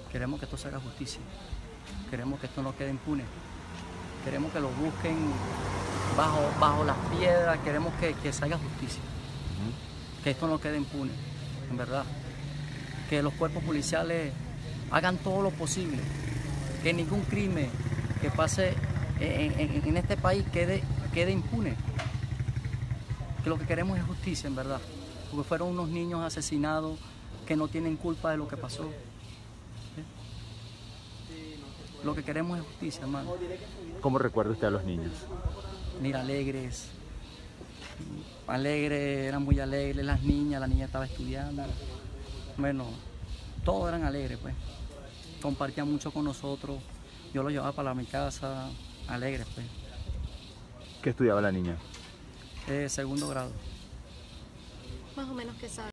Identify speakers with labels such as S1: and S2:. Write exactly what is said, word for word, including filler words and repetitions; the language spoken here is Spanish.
S1: Queremos que esto se haga justicia. Queremos que esto no quede impune. Queremos que lo busquen bajo, bajo las piedras. Queremos que, que se haga justicia. Uh-huh. Que esto no quede impune, en verdad. Que los cuerpos policiales hagan todo lo posible. Que ningún crimen que pase en, en, en este país quede, quede impune. Que lo que queremos es justicia, en verdad. Porque fueron unos niños asesinados que no tienen culpa de lo que pasó. ¿Sí? Lo que queremos es justicia, hermano.
S2: ¿Cómo recuerda usted a los niños?
S1: Mira, alegres. Alegres, eran muy alegres. Las niñas, la niña estaba estudiando. Bueno, todos eran alegres, pues. Compartían mucho con nosotros. Yo los llevaba para mi casa, alegres, pues.
S2: ¿Qué estudiaba la niña?
S1: Eh, segundo grado.
S3: Más o menos, ¿qué sabe?